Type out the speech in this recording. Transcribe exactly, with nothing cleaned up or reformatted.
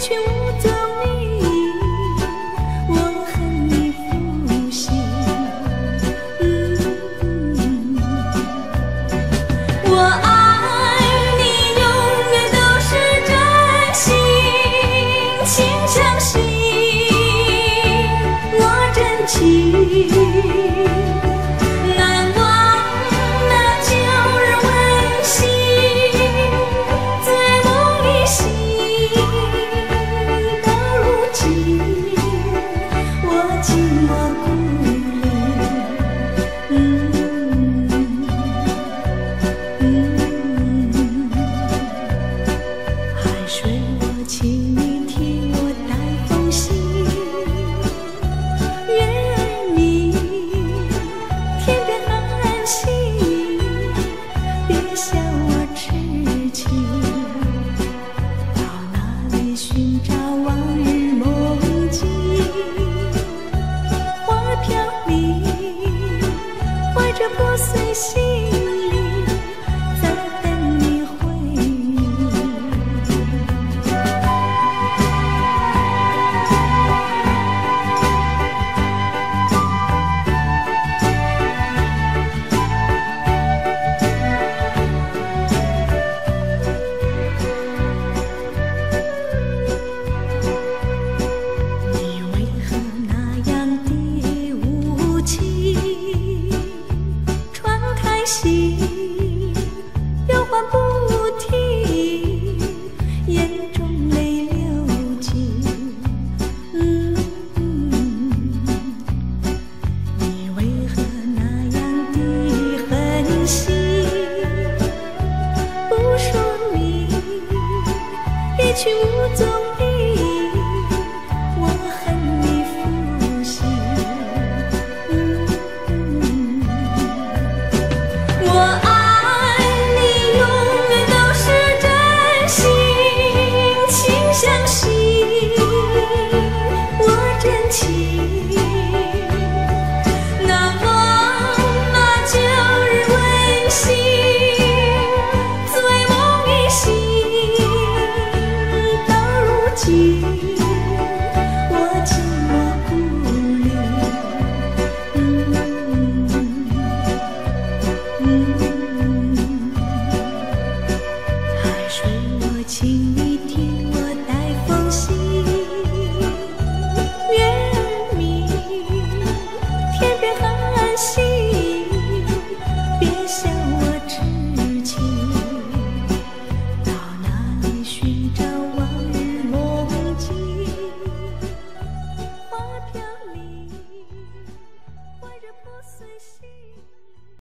去无踪影，我恨你负心。嗯，我爱你永远都是真心，请相信我真情。这破碎心灵在等你回应。你为何那样的无情？心摇晃不停，眼中泪流尽。嗯嗯，你为何那样的狠心？不说明，一去无踪影，我恨你负心。我爱你永远都是真心，请相信